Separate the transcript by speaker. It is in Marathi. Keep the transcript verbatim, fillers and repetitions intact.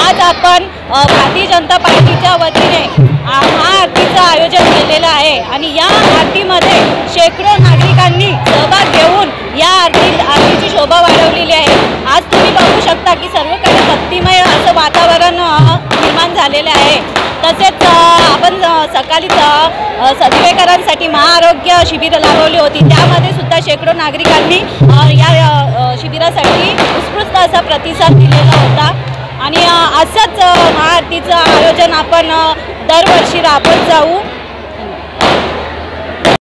Speaker 1: आज आपण भारतीय जनता पार्टीच्या वतीने महाआरतीचं आयोजन केलेलं आहे आणि या आरतीमध्ये शेकडो नागरिकांनी सहभाग घेऊन या आरती आरतीची शोभा वाढवलेली आहे। आज तुम्ही बघू शकता की सर्वकडे भक्तिमय असं वातावरण निर्माण झालेलं आहे। तसेच आपण सकाळी सदवेकरांसाठी महाआरोग्य शिबिर लावली होती, त्यामध्ये सुद्धा शेकडो नागरिकांनी या शिबिरासाठी उत्स्फूर्त असा प्रतिसाद दिलेला होता आणि असंच महाआरतीचं आयोजन आपण दरवर्षी राबवत जाऊ।